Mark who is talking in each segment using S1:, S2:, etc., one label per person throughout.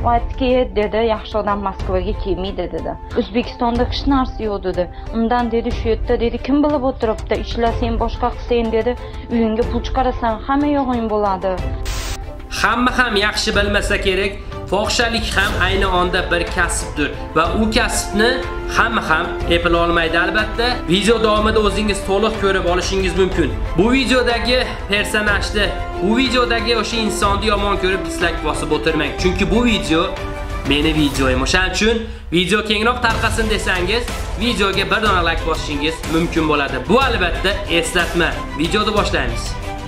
S1: aytdiki, dedi, yaxshi odam Moskvaga kelmaydi dedi. O'zbekistonda hech narsa yo'q dedi. Undan dedi, shu yerda dedi, kim bilib o'tiribdi, ishlasang, boshqa qilsang dedi, uyingga pul chiqarasan, hamma yog'ing bo'ladi.
S2: Hamma ham yaxshi bilmasa kerak, fohishalik ham ayni onda bir kasbdir va u kasbni hamma ham eplay olmaydi albatta. Video davomida o'zingiz to'liq ko'rib olishingiz mumkin. Bu videodagi personajni, bu videodagi o'sha insonni yomon ko'rib dislike bosib o'tirmang. Chunki bu video meni videoyim. O'shaning uchun video kengroq tarqasin desangiz, videoga bir dona like bosishingiz mumkin bo'ladi. Bu albatta eslatma. Videoni boshlaymiz.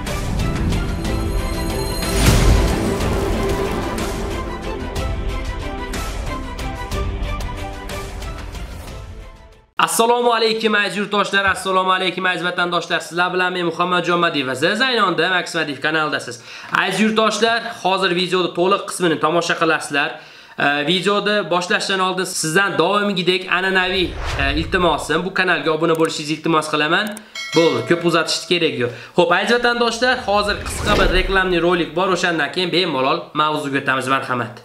S2: Assalomu alaykum aziz yurtdoshlar, assalomu alaykum aziz vatandoshlar. Sizlar bilan men Muhammadjon Madiyev va siz aynonda Max Madiyev kanalidasiz. Aziz yurtdoshlar, hozir videoda to'liq qismini tomosha qilasizlar. Videoni boshlashdan oldin sizdan doimgidek an'anaviy iltimosim, bu kanalga obuna bo'lishingizni iltimos qilaman. Bo'ldi, ko'p uzatishni kerak yo'q. Xo'p, aziz vatandoshlar, hozir qisqa bir reklamli rolik bor, o'shandan keyin bemalol mavzuga o'tamiz, marhamat.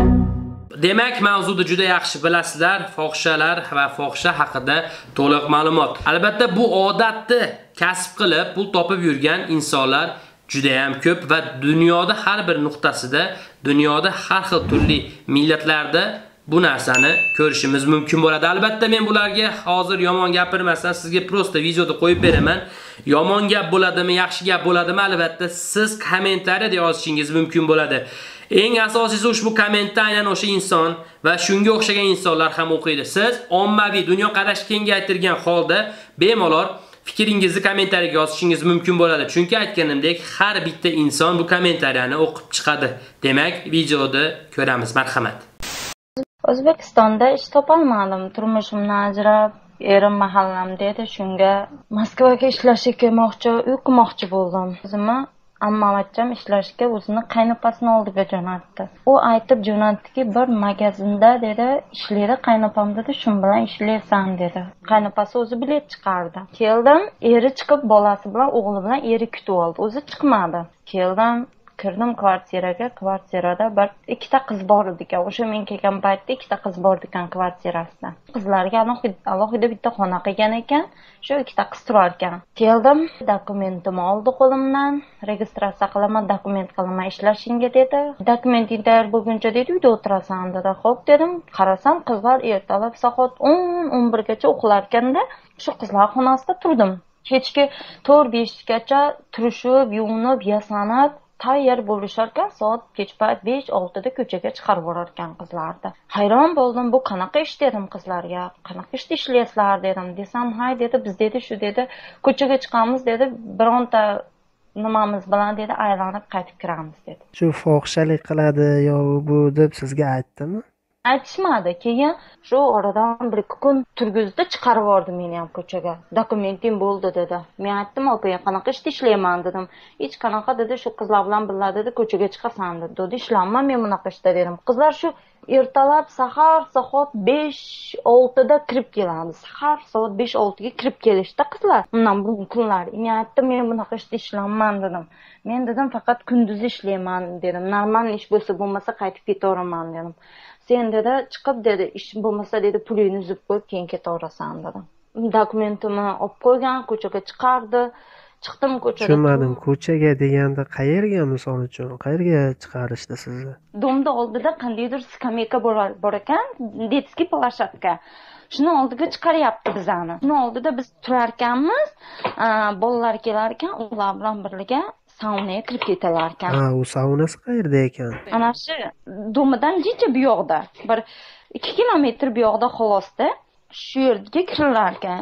S2: Demak, mavzuda juda yaxshi bilasizlar, fohishalar va fohisha haqida to'liq ma'lumot. Albatta, bu odatni kasb qilib pul topib yurgan insonlar juda ham ko'p va dunyoda har bir nuqtasida, dunyoda har xil turli millatlarda bu narsani ko'rishimiz mumkin bo'ladi. Albatta, men bularga hozir yomon gapirmasdan sizga prosta videoda qo'yib beraman. Yomon gap bo'ladimi, yaxshi gap bo'ladimi, albatta siz kommentariyada yozishingiz mumkin bo'ladi. Eng asosiysi ushbu kommentni aynan o'sha inson va shunga o'xshagan insonlar ham o'qiydi. Siz ommaviy dunyo qarashni kengaytirgan holda bemalol fikringizni kommentariyaga yozishingiz mumkin bo'ladi. Chunki aytganimdek, har bitta inson bu kommentariyani o'qib chiqadi. Demak, videoda ko'ramiz, marhamat.
S1: O'zbekistonda ish topolmadim, turmushimdan ajrab, erim mahallam dedi, shunga Moskvaga ishlashga kelmoqchi, uy qurmoqchi bo'ldim. O'zimni ammamacham ishlashga o'zini qaynopasini oldiga jo'natdi. U aytib jo'natdiki, bir magazinda dedi, ishlaydi qaynopam dedi, shun bilan ishlaysan dedi. Qaynopasi o'zi bilet chiqardi. Keldim, eri chiqib bolasi bilan, o'g'li bilan eri kutib oldi. O'zi chiqmadi. Kirdim kvartiraga, kvartirada bir ikkita qiz bor edi ekan. O'sha men kelgan paytda ikkita qiz bor ekan kvartirasida. Qizlarga alohida bitta xona qilgan ekan. Shu ikkita qiz turar ekan. Keldim, dokumentimni oldi qo'limdan, registratsiya qilaman, dokument qilaman ishlashingga dedi. Dokumenting tayyor bo'lguncha dedi, uyda o'tirasan dedi. Xo'p dedim, qarasam qizlar ertalab soat 10-11 gacha uxlar ekanda, shu qizlar xonasida turdim. Kechki 4-5 gacha turishib, yuvinib, yasanib tayyor bo'lisharkan, soat kech payt 5-6 da ko'chaga chiqarib yuborar ekan qizlarni. Hayron bo'ldim, bu qanaqa ish dedim qizlarga. Qanaqa ishda ishlaysizlar dedim. Desam, hay dedi, biz dedi, shu dedi, ko'chaga chiqamiz dedi, bironta nimamiz bilan dedi, aylanib qaytib kiramiz dedi.
S3: Shu fohishalik qiladi yo bu deb sizga aytdimi?
S1: Aytishmadi. Keyin shu oradan 1-2 kun turgizdi, chiqarib yubordi meni ham ko'chaga. Dokumentim bo'ldi dedi. Men aytdim, "Opa, qanaqa ishda ishlayman?" dedim. "Hech qanaqa" dedi, "shu qizlar bilan birga dedi, ko'chaga chiqasan" dedi. "Ishlanma men bunaqa ishda" dedim. Qizlar shu ertalab sahar soat 5-6 da kirib keladi. Sahar soat 5-6 ga kirib kelishdi qizlar. Undan bu kunlar men aytdim, "Men bunaqa ishda ishlanman" dedim. "Men dedim faqat kunduz ishlayman" dedim. "Normal ish bo'lmasa qaytib ketaveraman" dedim. "Sen dedi chiqib dedi, ish bo'lmasa dedi, pulingni uzib qo'yib keyin ketaverasan" dedim. Dokumentimni olib qo'ygan, ko'chaga chiqardi. Chiqdim ko'chaga.
S3: Tushunmadim, ko'chaga deganda qayerga, misol uchun qayerga chiqarishdi sizni?
S1: Domda oldida qandaydir skameyka bor ekan, detskiy plashatka. Shuni oldiga chiqaryapti bizani. Shuni oldida biz turar ekanmiz, bolalar kelar ekan, ular bilan birga saunaga kirib ketalar ekan.
S3: Ha, u saunasi qayerda ekan?
S1: Ana shu domidan jicha bu yoqda, bir 2 kilometr bu yoqda xolosda, shu yerga kirilar ekan.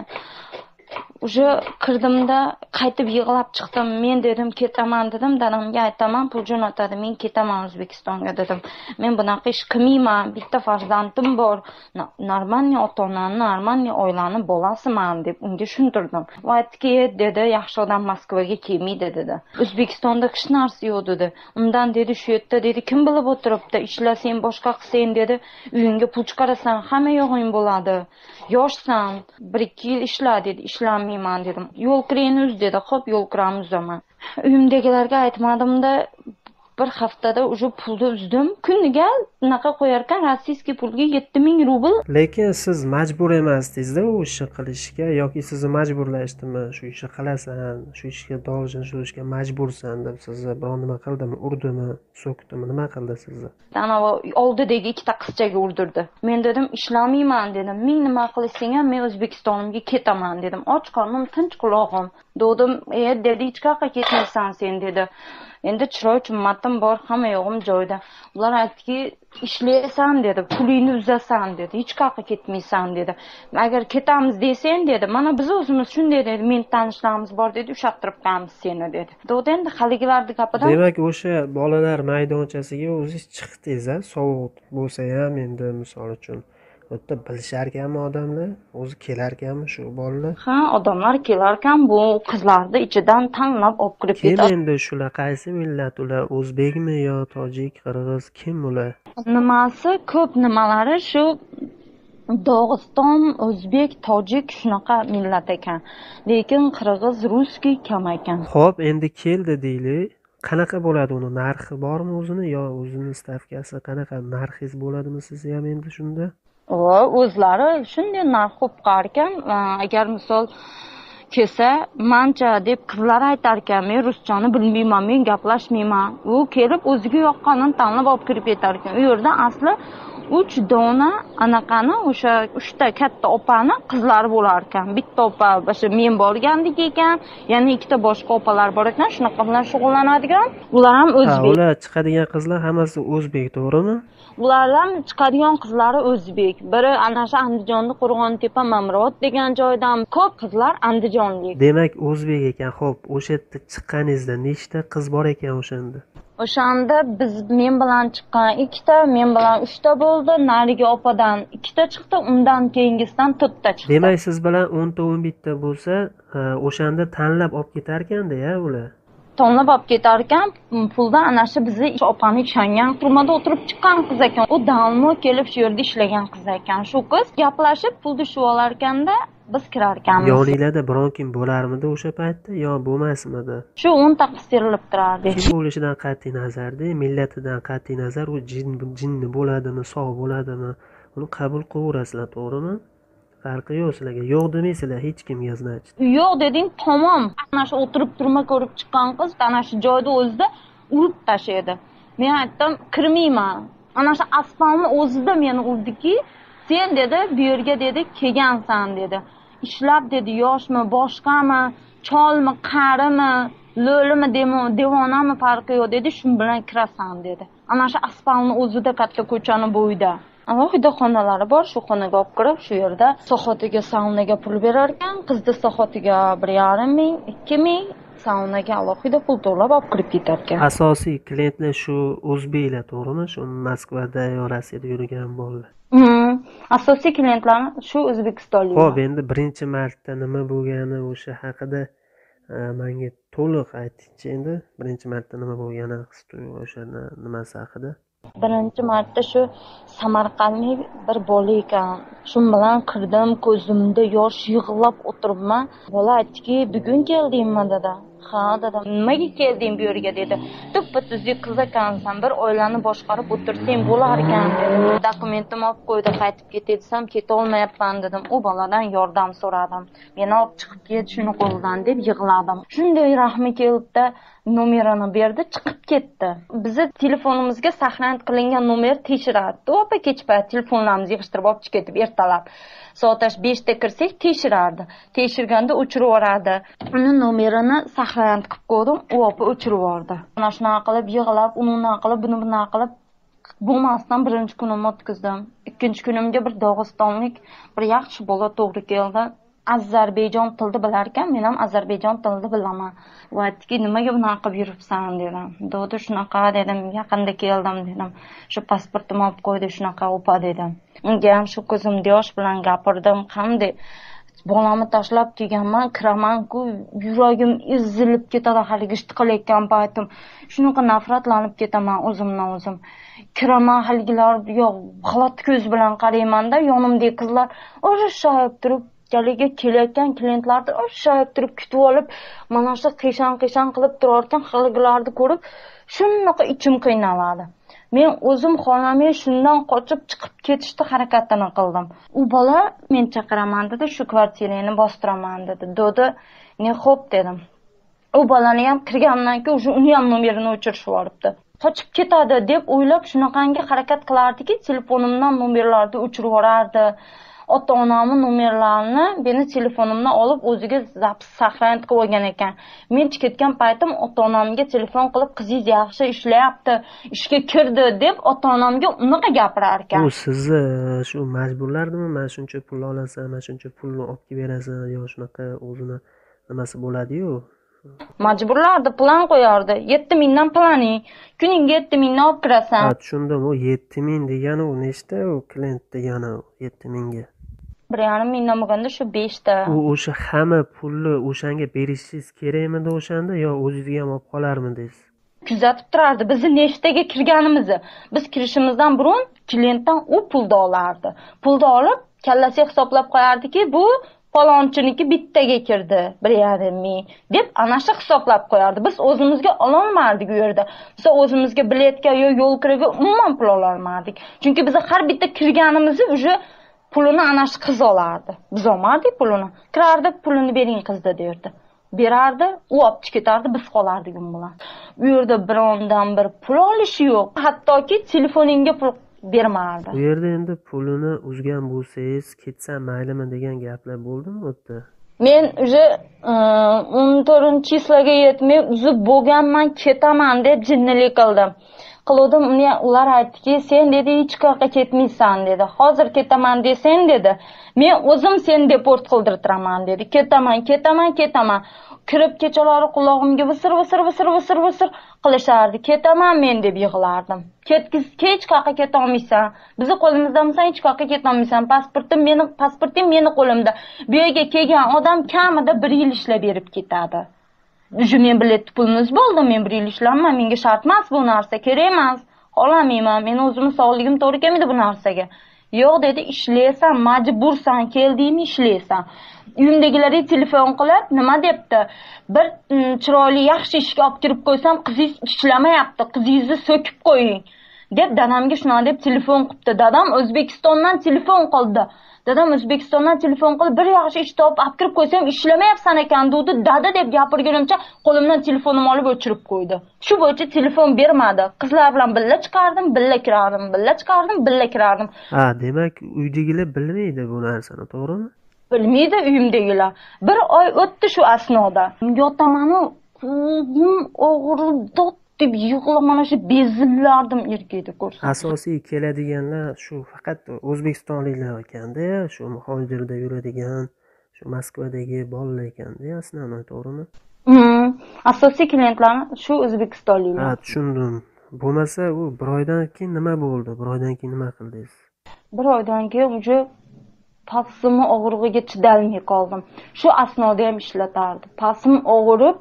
S1: O'sha kirdimda qaytib yig'lab chiqdim. Men dedim, ketaman dedim, dadamga aytaman, pul jo'natadi, men ketaman O'zbekistonga dedim. Men bunaqa ish qilmayman, bitta farzandim bor, normalniy ota-onani, normalniy oilani bolasiman deb unga tushuntirdim. Va aytdiki, dedi, yaxshi odam Moskvaga kelmaydi dedi. O'zbekistonda hech narsa yo'q dedi. Undan dedi, shu yerda dedi, kim bilib o'tiribdi, ishlasang, boshqa qilsang dedi, uyingga pul chiqarasan, hamma yog'ing bo'ladi. Yoshsan, 1-2 yil ishla dedi, ishlanmayman dedim. Yo'l kiringni uz dedi. Xo'p, yo'l kiramni uzaman. Uyimdagilarga aytmadimda, bir haftada уже pulni uzdim. Kuniga unaqa qo'yarkan, rossiyskiy pulga 7000 rubl.
S3: Lekin siz majbur emasdingiz-da u ishni qilishga yoki sizni majburlashdimi? Shu ishni qilasan, shu ishga должен, shu ishga majbursan deb sizni biror nima qildimi, urdimi, so'kdimi, nima qildi sizni?
S1: Anavi oldidagi ikkita qizchaga urdirdi. Men dedim, ishlamayman dedim. Men nima qilsang ham men O'zbekistonimga ketaman dedim. Och qornim, tinch qulog'im. Dedim, dedi, hech qayerga ketmaysan sen dedi. Endi chiroy chimmatim bor, hamma yo'g'im joyida. Ular aytdiki, ishlaysan dedi, pulingni uzasan dedi, hech qayerga ketmaysan dedi. Agar ketamiz desang dedi, mana biz o'zimiz shunday dedi, men tanishlarimiz bor dedi, ushattirib qo'yamiz seni dedi. Dedi, endi haligilarning gapidan.
S3: Demak, o'sha bolalar maydonchasiga o'zingiz chiqdingiz-a, sovuq bo'lsa ham endi misol uchun u yerda bilisharkanmi odamlar? O'zi kelarkanmi shu bolalar?
S1: Ha, odamlar kelarkan, bu qizlarni ichidan tanlab olib kirib
S3: Kim
S1: ketadi.
S3: endi shular qaysi millat ular? O'zbekmi yo tojik, qirg'iz, kim ular?
S1: Nimasi ko'p nimalari shu Dog'iston, o'zbek, tojik shunaqa millat ekan. Lekin qirg'iz, russkiy kam ekan.
S3: Xo'p, endi keldi deylik. Qanaqa bo'ladi uni? Narxi bormi o'zini yo o'zini stavkasi qanaqa? Narxingiz bo'ladimi siz ham endi shunda?
S1: O'zlari shunday narx qo'yib qo'yarkan, agar misol kelsa, mancha deb qizlar aytar ekan, men ruschani bilmayman, men gaplashmayman. U kelib o'ziga yoqqanini tanlab olib kirib ketar ekan. U yerda asli 3 dona anaqani o'sha 3 ta katta opani qizlari bo'lar ekan. Bitta opa o'sha men borgandek ekan, yana ikkita boshqa opalar bor ekan, shunaqa bilan shug'ullanadigan. Ular ham o'zbek.
S3: Ular chiqadigan qizlar hammasi o'zbek, to'g'rimi?
S1: Ulardan chiqadigan qizlari o'zbek. Biri ana shu Andijonda Qo'rg'ontepa Mamrod degan joydan, ko'p qizlar andijonlik.
S3: Demak, o'zbek ekan. Xo'p, o'sha yerda chiqqaningizda nechta qiz bor ekan o'shanda?
S1: O'shanda men bilan chiqqan 2 ta, men bilan 3 ta bo'ldi. Narigi opadan 2 ta chiqdi, undan keyingisidan 4 ta chiqdi.
S3: Demak, siz bilan 10 ta 11 ta bo'lsa, o'shanda tanlab olib ketarkanda-ya ular.
S1: Tonlab olib ketar ekan, puldan ana shu bizni opani ishongan turmada o'tirib chiqqan qiz ekan. U dalmo kelib shu yerda ishlagan qiz ekan. Shu qiz gaplashib pulni shu olar ekanda, biz kirar ekanmiz.
S3: Yoninglarda biron kim bo'larmidi o'sha paytda yo bo'lmasmidi?
S1: Shu 10 ta qiz terilib turardi.
S3: Kim bo'lishidan qat'iy nazarda, millatidan qat'iy nazar u jinni bo'ladimi, sog' bo'ladimi, uni qabul qilaverasizlar, to'g'rimi? Farqi yo'q sizlarga. Yo'q demaysizlar hech kimga, значит.
S1: Yo'q deding, tamom. Ana shu o'tirib turma ko'rib chiqqan qiz ana shu joyda o'zida urib tashlaydi. Men aytdim, kirmayman. Ana shu asfaltni o'zida meni urdiki, sen dedi, bu yerga dedi, kelgansan dedi. Ishlab dedi, yoshmi, boshqami, cholmi, qarimi, lo'limi, devonami farqi yo'q dedi, shu bilan kirasan dedi. Ana shu asfaltni o'zida katta ko'chani bo'yida. Alohida xonalari bor, shu xonaga olib kirib, shu yerda sohatiga saunaga pul berar ekan, qizni sohatiga 1,5 ming, 2 ming, saunaga alohida pul to'lab olib kirib ketar ekan.
S3: Asosiy klientlar shu o'zbeklar, to'g'rimi? Shu Moskvada yo Rossiyada yurgan bolalar.
S1: Asosiy klientlar shu o'zbekistonliklar.
S3: Xo'p, endi birinchi marta nima bo'lgani o'sha haqida menga to'liq aytingchi endi. Birinchi marta nima bo'lgani, o'sha nimasi haqida.
S1: Birinchi marta shu Samarqandlik bir bola ekan. Shu bilan kirdim, ko'zimda yosh yig'lab o'tiribman. Bola aytdiki, "Bugun keldingmi?" dedi. "Ha," dedim. "Nimaga kelding bu yerga?" dedi. "Tuppa-tuzlik qiz ekansan, bir oilani boshqarib o'tirsang bo'lar ekan" dedi. Dokumentim olib qo'ydi, qaytib ketay desam, keta olmayapman dedim. U boladan yordam so'radim. "Meni olib chiqib ket shuni qo'ldan" deb yig'ladim. Shunday rahmi keldi, nomerini berdi, chiqib ketdi. Bizni telefonimizga saqlanib qilingan nomer tekshirardi. Opa kech payt telefonlarimizni yig'ishtirib olib chiqib ketib ertalab. Soat 5da kirsak tekshirardi. Tekshirganda o'chirib yuboradi. Uni nomerini saqlanib qilib qo'ydim, u opa o'chirib yubordi. Mana shunaqa qilib yig'lab, uni qilib, buni bunaqa qilib bo'lmasdan birinchi kunimni o'tkazdim. Ikkinchi kunimga bir Dog'istonlik bir yaxshi bola to'g'ri keldi. Ozarbayjon tilini bilar ekan, men ham Ozarbayjon tilini bilaman. U aytdiki, "Nimaga bunaqa qilib yuribsan?" dedim. "Dedi, shunaqa" dedim, "Yaqinda keldim" dedim. "Shu pasportimni olib qo'ydi, shunaqa opa" dedim. Unga ham shu ko'zimda yosh bilan gapirdim. Qanday bolamni tashlab kelganman, kiraman-ku, yuragim ezilib ketadi haligi ishni qilayotgan paytim. Shunaqa nafratlanib ketaman o'zimdan o'zim. Kiraman haligilar, yo'q, g'alati ko'z bilan qarayman-da, yonimdagi qizlar urishib turib, haligi kelayotgan klientlarni o'shab turib kutib olib, mana shu qishan qilib turar ekan, haligilarni ko'rib Shunaqa ichim qiynaladi. Men o'zim xolamay shundan qochib chiqib ketishni harakatini qildim. U bola men chaqiraman dedi, shu kvartirani bostiraman dedi. Dedi, "Ne xo'p" dedim. U bolani ham kirgandan keyin uni ham nomerini o'chirib yuboribdi. Qochib ketadi deb o'ylab shunaqangi harakat qilardiki, telefonimdan nomerlarni o'chirib yuborardi. Ota-onamning nomerlarini meni telefonimdan olib o'ziga zapis saqlanib qilib olgan ekan. Men ketgan paytim ota-onamga telefon qilib, "Qizingiz yaxshi ishlayapti, ishga kirdi" deb ota-onamga unaqa gapirar ekan.
S3: U sizni shu majburlardimi? "Mana shuncha pul olasan, mana shuncha pulni olib kelib berasan" yo shunaqa o'zini nimasi bo'ladi-yu.
S1: Majburlardi, plan qo'yardi. 7000 dan planing. Kuniga 7000 dan olib kirasan.
S3: Ha, tushundim. U 7000 degani u nechta? U klient degani 7000 ga.
S1: 1,5 mingdan bo'lganda shu 5 ta.
S3: U o'sha hamma pulni o'shanga berishingiz kerakmidi o'shanda yo o'zingizga ham olib qolarmidingiz?
S1: Kuzatib turardi bizni nechtaga kirganimizni. Biz kirishimizdan burun klientdan u pulni olardi. Pulni olib, kallasiga hisoblab qo'yardiki, bu Palonchiniki bittaga kirdi 1,5 ming deb ana shu hisoblab qo'yardi. Biz o'zimizga ololmadik u yerda. Biz o'zimizga biletga yo yo'l kiraga umuman pul ololmadik. Chunki biz har bitta kirganimizni o'sha pulini ana shu qiz olardi. Biz olmadik pulini. Kirardi, pulini bering qizda derdi. Berardi, u olib ketardi, biz qolardik u bilan. U yerda birondan bir pul olishi yo'q. Hattoki telefoningga pul bermardi.
S3: Bu yerda endi pulini uzgan bo'lsangiz, ketsam maylimi degan gaplar bo'ldimi o'tda?
S1: Men o'sha 14-chislaga yetmay uzib bo'lganman, ketaman deb jinnilik qildim. Qildim, ular aytdiki, "Sen dedi hech qayerga ketmaysan" dedi. "Hozir ketaman desen" dedi. "Men o'zim seni deport qildirtiraman" dedi. Ketaman. Kirib kechalari qulog'imga visir qilishardi. "Ketaman men" deb yig'lardim. Hech qayerga keta olmaysan. Bizni qo'limizdanmisan, hech qayerga keta olmaysan. Pasportim meni qo'limda. Bu yerga kelgan odam kamida 1 yil ishlab berib ketadi. O'sha men bilet pulimiz bo'ldi, men 1 yil ishlamayman, menga shart emas bu narsa, kerak emas. Xohlamayman, men o'zimning sog'ligim to'g'ri kelmaydi bu narsaga. "Yo'q" dedi, "ishlaysan, majbursan, keldingmi ishlaysan." Uyimdagilarga telefon qilib, nima debdi? "Bir chiroyli yaxshi ishga olib kirib qo'ysam, qizingiz ishlamayapti, qizingizni so'kib qo'ying" deb dadamga shuna deb telefon qilibdi. Dadam O'zbekistondan telefon qildi. Bir yaxshi ish topib olib kirib qo'ysam, ishlamayapsan ekan dedi. Dada deb gapirgunimcha qo'limdan telefonimni olib o'chirib qo'ydi. Shu bo'yicha telefon bermadi. Qizlar bilan birga chiqardim, birga kirardim.
S3: Ha, demak, uydagilar bilmaydi bu narsani, to'g'rimi?
S1: Bilmaydi uyimdagilar. Bir oy o'tdi shu asnoda. Yotaman-u, ko'zim og'ridi deb yig'lab mana shu bezillardim erkakda ko'rsam.
S3: Asosiy keladiganlar shu faqat o'zbekistonliklar ekanda, shu muhojirda yuradigan, shu Moskvadagi bolalar ekanda, aslan to'g'rimi?
S1: Asosiy klientlar shu o'zbekistonliklar.
S3: Ha, tushundim. Bo'lmasa, u bir oydan keyin nima bo'ldi? Bir oydan keyin nima qildingiz?
S1: Bir oydan keyin uje pasimni og'rig'iga chidolmay qoldim. Shu asnoda ham ishlatardi. Pasim og'rib,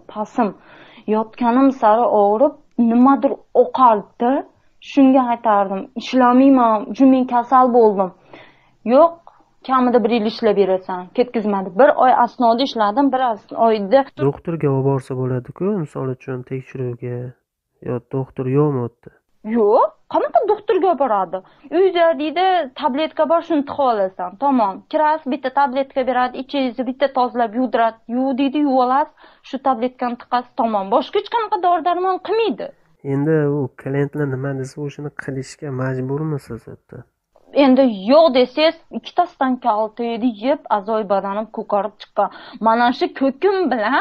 S1: yotganim sari og'rib, nimadir oqardi. Shunga aytardim, ishlamayman, men kasal bo'ldim. Yo'q, kamida 1 yil ishlab berasan, ketkizmadi. 1 oy asnoda ishladim, 1 oyda
S3: doktorga olib borsa bo'ladi-ku, misol uchun tekshiruvga. Yo, doktor yo'qmi o'tdi?
S1: Yo'q, qanaqa doktorga boradi? Uyda deydi, tabletka bor, shuni tiqib olasan. Tamom. Kirasiz, bitta tabletka beradi, ichingizni bitta tozalab yudiradi. Deydi, yuvolasiz, shu tabletkani tiqasiz, tamom. Boshqa hech qanaqa dori-darmon qilmaydi.
S3: Endi u klientlar nima desa, o'shani qilishga majburmisiz o'tda?
S1: Endi yo'q desangiz, 2 ta stanka yeb, azoy badanim ko'karib chiqqan. Mana shu ko'kim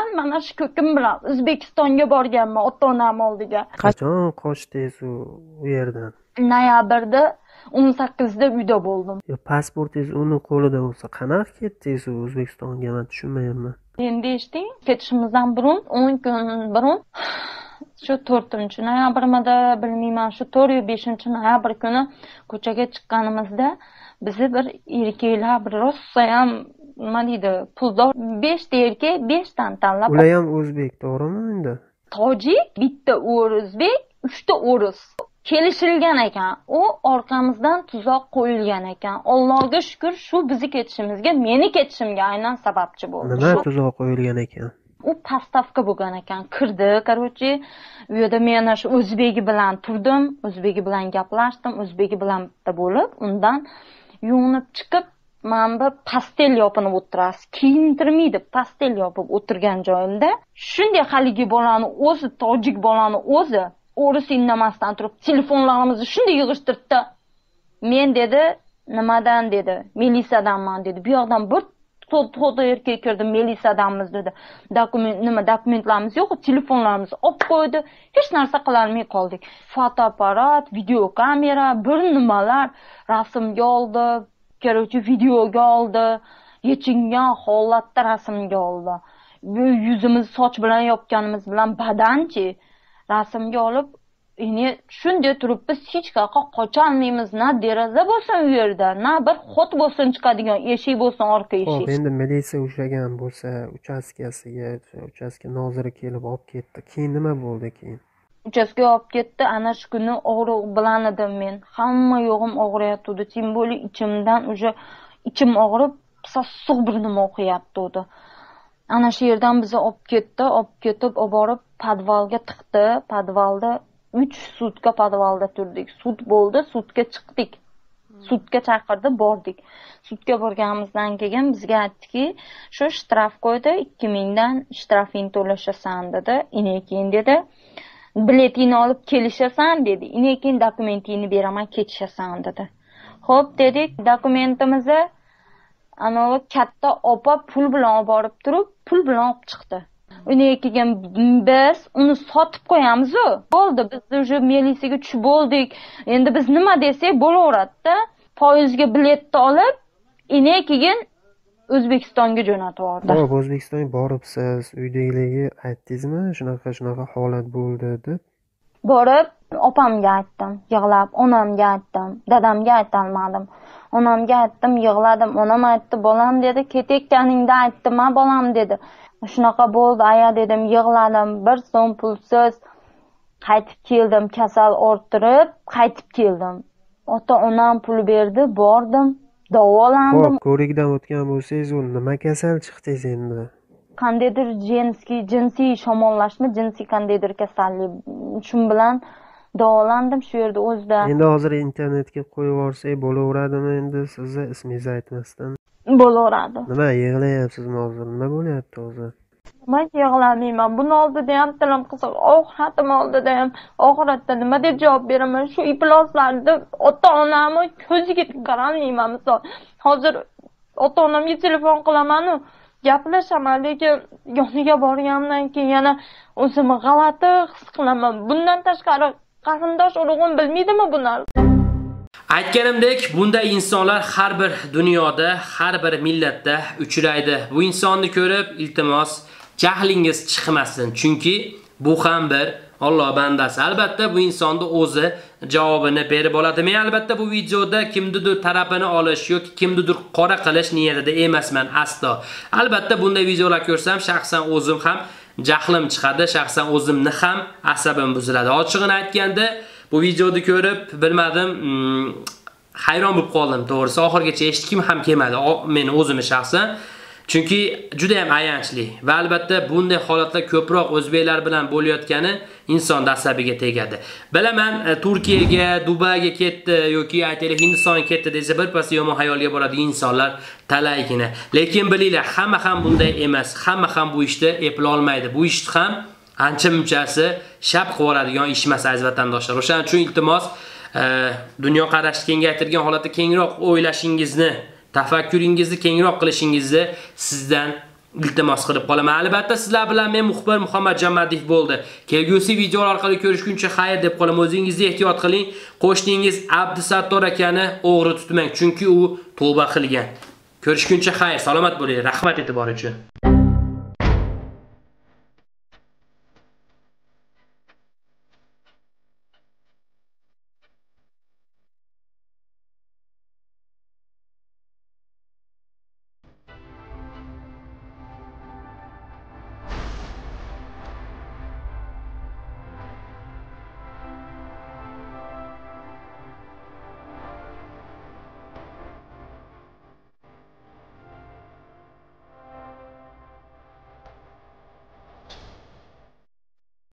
S1: bilan O'zbekistonga borganman, ota-onam oldiga.
S3: Qachon qochdingiz u yerdan?
S1: Noyabrda 18da uyda bo'ldim.
S3: Yo, pasportingiz uni qo'lida bo'lsa, qanaqa ketdingiz O'zbekistonga? Men tushunmayapman.
S1: Endi eshiting, ketishimizdan burun 10 kun burun shu 4-noyabrmida bilmayman, shu 4 yo 5-noyabr kuni ko'chaga chiqqanimizda bizni bir erkaklar, bir rosa ham nima deydi, puldor 5 ta erkak 5 dan tanlab.
S3: Ular ham o'zbek, to'g'rimi endi?
S1: Tojik, bitta o'zbek, 3 ta o'rus. Kelishilgan ekan. U orqamizdan tuzoq qo'yilgan ekan. Allohga shukr, shu bizni ketishimizga, meni ketishimga aynan sababchi bo'ldi.
S3: Nima tuzoq qo'yilgan ekan?
S1: U pastavka bo'lgan ekan. Kirdi, короче, u yerda men shu o'zbegi bilan turdim, o'zbegi bilan gaplashdim, o'zbegi bilan bitta bo'lib, undan yuvinib chiqib, men bir pastel yopinib o'tirasiz. Kiyintirmaydi, pastel yopib o'tirgan joyimda, shunday haligi bolani o'zi, tojik bolani o'zi, o'risi indamasdan turib, telefonlarimizni shunday yig'ishtirdi. Men dedi, nimadan dedi, Melisadanman dedi. Bu yoqdan bir to'da erkak kirdi, Melisadanmiz dedi. Dokumentlarimiz yo'q, telefonlarimizni olib qo'ydi. Hech narsa qila olmay qoldik. Fotoapparat, videokamera, bir nimalar rasmga oldi, короче, videoga oldi. Yechingan holatda rasmga oldi. Bu yuzimizni soch bilan yopganimiz bilan badanchi rasmga olib, yine shunday turibmiz, hech qayerga qocha olmaymiz, na deraza bo'lsin u yerda, na bir xot bo'lsin chiqadigan eshik bo'lsin, orqa eshik.
S3: Xo'p, endi militsiya ushlagan bo'lsa, uchastkasiga, uchastka noziri kelib olib ketdi. Keyin nima bo'ldi keyin?
S1: Uchastka olib ketdi, ana shu kuni og'riq bilan edim men. Hamma yo'g'im og'riyotdi. Tim bo'li ichimdan ichim og'rib, sassiq bir nima o'qiyapti. Ana shu yerdan bizni olib ketib, olib borib podvalga tiqdi. Podvalda 3 sutka podvalda turdik. Sud bo'ldi, sudga chiqdik. Sudga chaqirdi, bordik. Sudga borganimizdan keyin bizga aytdiki, shu shtraf qo'ydi, 2000 dan shtrafing to'lashasan dedi. Keyin dedi, biletingni olib kelishasan dedi. Keyin dokumentingni beraman, ketishasan dedi. Xo'p dedik, dokumentimizni anavi katta opa pul bilan olib borib turib, pul bilan olib chiqdi. Keyin biz uni sotib qo'yamiz. Bo'ldi, biz уже milisiyaga tushib bo'ldik. Endi biz nima desak bo'laveradi-da. Poyezdga biletni olib, keyin O'zbekistonga jo'natib yubordi.
S3: Xo'p, O'zbekistonga boribsiz, uydagilarga aytdingizmi, shunaqa holat bo'ldi deb?
S1: Borib, opamga aytdim, yig'lab, onamga aytdim, dadamga aytolmadim. Onamga aytdim, yig'ladim. Onam aytdi, bolam dedi, ketayotganingda aytdim, "Ma bolam" dedi. Shunaqa bo'ldi, aya dedim, yig'ladim. Bir so'm pulsiz qaytib keldim, kasal orttirib, qaytib keldim. Ota-onam pul berdi, bordim, davolandim.
S3: Xo'p, ko'rikdan o'tgan bo'lsangiz, nima kasal chiqdingiz endi?
S1: Qandaydir jinsiy shamollashma, jinsiy qandaydir kasallik. Shu bilan davolandim shu yerda o'zida.
S3: Endi hozir internetga qo'yib yuborsak bo'laveradimi endi sizni ismingizni aytmasdan?
S1: Bo'laveradi.
S3: Nima yig'layapsizmi hozir? Nima bo'lyapti hozir?
S1: Men yig'lamayman. Buni oldida ham tilim qisiq, og'ritim oldida ham og'ritdi. Nima deb javob beraman? Shu ifloslarni ota-onamni ko'ziga qarolmayman misol. Hozir ota-onamga telefon qilaman-u, gaplashaman, lekin yoniga borganimdan keyin yana o'zimni g'alati his qilaman. Bundan tashqari qarindosh urug'im bilmaydimi bu narsani?
S2: Aytganimdek, bunday insonlar har bir dunyoda, har bir millatda uchraydi. Bu insonni ko'rib, iltimos, jahlingiz chiqmasin. Chunki bu ham bir Alloh bandasi. Albatta bu insonni o'zi javobini berib oladi. Men albatta bu videoda kimnidir tarafini olish yoki kimnidir qora qilish niyatida emasman aslo. Albatta bunday videolar ko'rsam, shaxsan o'zim ham jahlim chiqadi, shaxsan o'zimni ham asabim buziladi. Ochig'ini aytganda, bu videoni ko'rib, bilmadim, hayron bo'lib qoldim, to'g'risi. Oxirgacha eshitkim ham kelmadi, meni o'zimni shaxsan. Chunki juda ham ayanchli va albatta bunday holatlar ko'proq o'zbeklar bilan bo'layotgani inson asabiga tegadi. Bilaman, Turkiyaga, Dubayga ketdi yoki aytaylik Hindistonga ketdi desa birpas yomon xayolga boradi insonlar talaygina. Lekin bilinglar, hamma ham bunday emas. Hamma ham bu ishni eplay olmaydi. Bu ishni ham ancha-munchasi shap qilib oladigan ish emas aziz vatandoshlar. O'shaning uchun iltimos, dunyo qarashni kengaytirgan holatda kengroq o'ylashingizni, tafakkuringizni kengroq qilishingizni sizdan iltimos qilib qolaman. Albatta sizlar bilan men muxbir Muhammad Jamadiyev bo'ldi. Kelgusi videolar orqali ko'rishguncha xayr deb qolaman. O'zingizni ehtiyot qiling. Qo'shningiz Abdusattor akani o'g'ri tutmang, chunki u tavba qilgan. Ko'rishguncha xayr, salomat bo'ling. Rahmat e'tibor uchun.